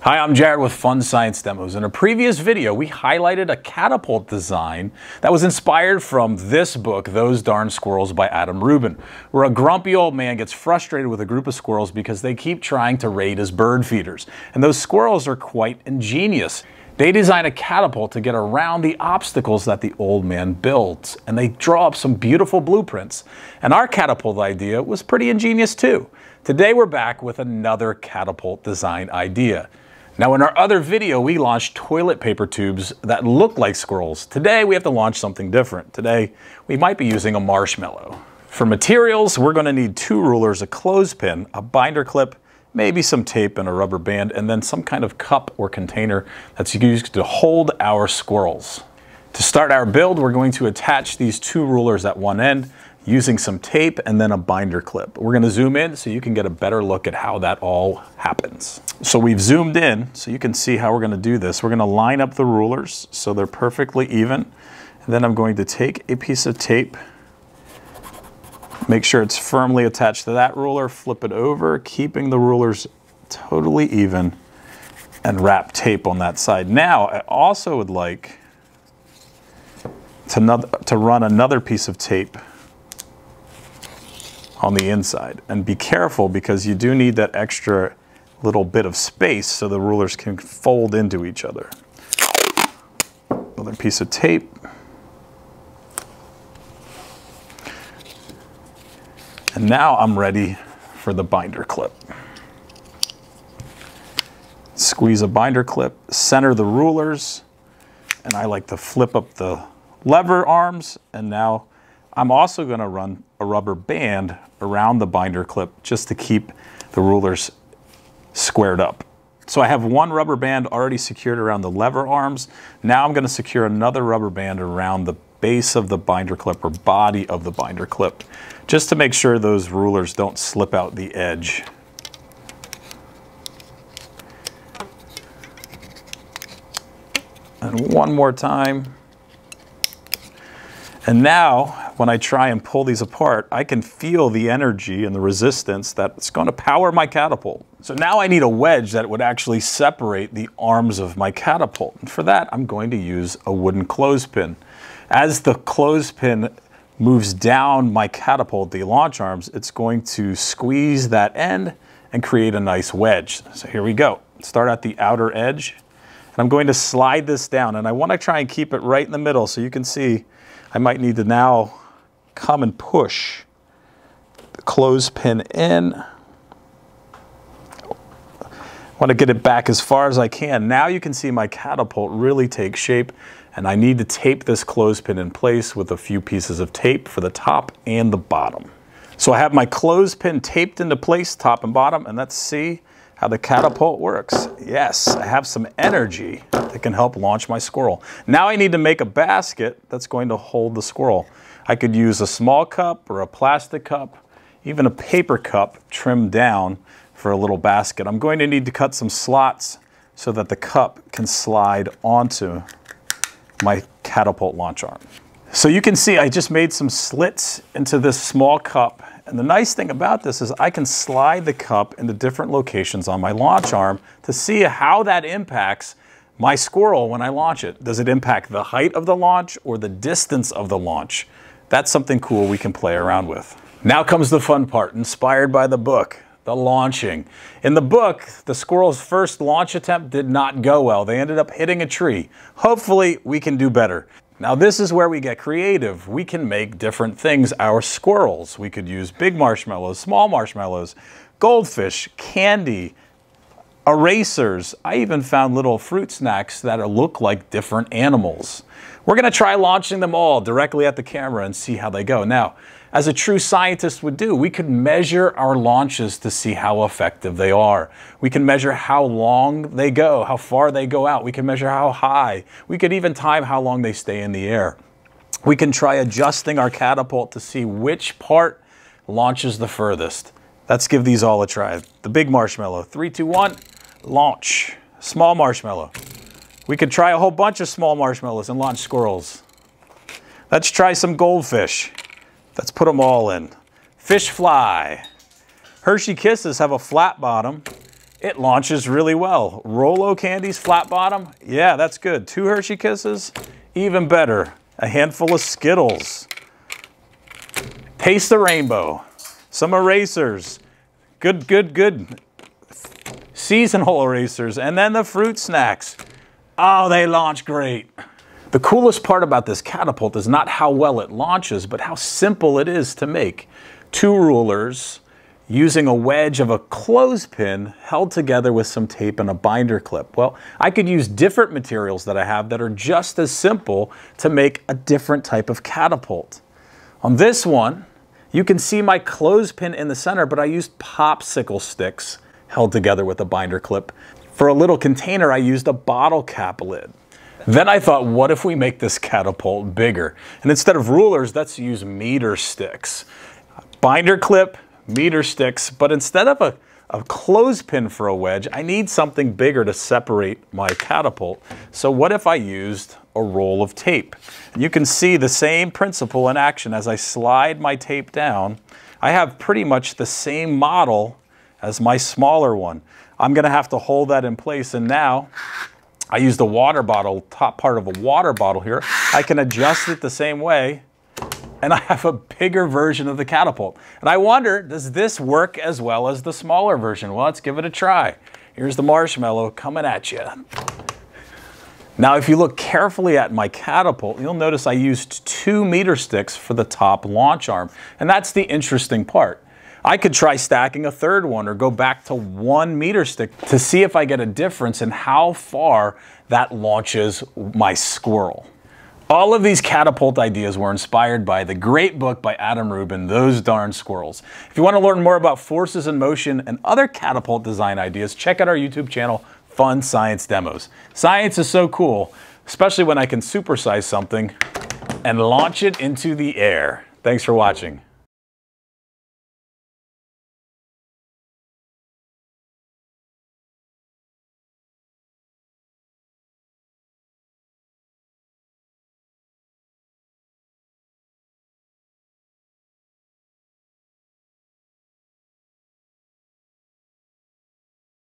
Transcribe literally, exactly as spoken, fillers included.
Hi, I'm Jared with Fun Science Demos. In a previous video, we highlighted a catapult design that was inspired from this book, Those Darn Squirrels by Adam Rubin, where a grumpy old man gets frustrated with a group of squirrels because they keep trying to raid his bird feeders. And those squirrels are quite ingenious. They design a catapult to get around the obstacles that the old man builds, and they draw up some beautiful blueprints. And our catapult idea was pretty ingenious too. Today we're back with another catapult design idea. Now, in our other video, we launched toilet paper tubes that look like squirrels. Today, we have to launch something different. Today, we might be using a marshmallow. For materials, we're going to need two rulers, a clothespin, a binder clip, maybe some tape and a rubber band, and then some kind of cup or container that's used to hold our squirrels. To start our build, we're going to attach these two rulers at one end using some tape and then a binder clip. We're going to zoom in so you can get a better look at how that all happens. So we've zoomed in so you can see how we're going to do this. We're going to line up the rulers so they're perfectly even. And then I'm going to take a piece of tape, make sure it's firmly attached to that ruler, flip it over, keeping the rulers totally even, and wrap tape on that side. Now, I also would like to, to run another piece of tape on the inside. And be careful because you do need that extra little bit of space so the rulers can fold into each other. Another piece of tape. And now I'm ready for the binder clip. Squeeze a binder clip, center the rulers, and I like to flip up the lever arms, and now I'm also going to run a rubber band around the binder clip just to keep the rulers squared up. So I have one rubber band already secured around the lever arms. Now I'm going to secure another rubber band around the base of the binder clip or body of the binder clip, just to make sure those rulers don't slip out the edge. And one more time. And now, when I try and pull these apart, I can feel the energy and the resistance that's going to power my catapult. So now I need a wedge that would actually separate the arms of my catapult. And for that, I'm going to use a wooden clothespin. As the clothespin moves down my catapult, the launch arms, it's going to squeeze that end and create a nice wedge. So here we go. Start at the outer edge. And I'm going to slide this down. And I want to try and keep it right in the middle so you can see I might need to now come and push the clothespin in. I want to get it back as far as I can. Now you can see my catapult really take shape, and I need to tape this clothespin in place with a few pieces of tape for the top and the bottom. So I have my clothespin taped into place, top and bottom, and let's see how the catapult works. Yes, I have some energy that can help launch my squirrel. Now I need to make a basket that's going to hold the squirrel. I could use a small cup or a plastic cup, even a paper cup trimmed down for a little basket. I'm going to need to cut some slots so that the cup can slide onto my catapult launch arm. So you can see I just made some slits into this small cup. And the nice thing about this is I can slide the cup into different locations on my launch arm to see how that impacts my squirrel when I launch it. Does it impact the height of the launch or the distance of the launch? That's something cool we can play around with. Now comes the fun part, inspired by the book, the launching. In the book, the squirrel's first launch attempt did not go well. They ended up hitting a tree. Hopefully, we can do better. Now this is where we get creative. We can make different things our squirrels. We could use big marshmallows, small marshmallows, goldfish, candy, erasers. I even found little fruit snacks that look like different animals. We're gonna try launching them all directly at the camera and see how they go. Now, as a true scientist would do, we could measure our launches to see how effective they are. We can measure how long they go, how far they go out. We can measure how high. We could even time how long they stay in the air. We can try adjusting our catapult to see which part launches the furthest. Let's give these all a try. The big marshmallow, three, two, one, launch. Small marshmallow. We could try a whole bunch of small marshmallows and launch squirrels. Let's try some goldfish. Let's put them all in. Fish fly. Hershey Kisses have a flat bottom. it launches really well. Rolo candies, flat bottom, yeah, that's good. Two Hershey Kisses, even better. A handful of Skittles. Taste the rainbow. Some erasers. Good, good, good. Seasonal erasers. And then the fruit snacks. Oh, they launch great. The coolest part about this catapult is not how well it launches, but how simple it is to make. Two rulers, using a wedge of a clothespin held together with some tape and a binder clip. Well, I could use different materials that I have that are just as simple to make a different type of catapult. On this one, you can see my clothespin in the center, but I used popsicle sticks held together with a binder clip. For a little container, I used a bottle cap lid. Then I thought, what if we make this catapult bigger? And instead of rulers, let's use meter sticks. Binder clip, meter sticks, but instead of a, a clothespin for a wedge, I need something bigger to separate my catapult. So what if I used a roll of tape? You can see the same principle in action as I slide my tape down. I have pretty much the same model as my smaller one. I'm gonna have to hold that in place, and now I used a water bottle, top part of a water bottle here. I can adjust it the same way, and I have a bigger version of the catapult. And I wonder, does this work as well as the smaller version? Well, let's give it a try. Here's the marshmallow coming at you. Now, if you look carefully at my catapult, you'll notice I used two meter sticks for the top launch arm. And that's the interesting part. I could try stacking a third one or go back to one meter stick to see if I get a difference in how far that launches my squirrel. All of these catapult ideas were inspired by the great book by Adam Rubin, Those Darn Squirrels. If you want to learn more about forces in motion and other catapult design ideas, check out our YouTube channel, Fun Science Demos. Science is so cool, especially when I can supersize something and launch it into the air. Thanks for watching.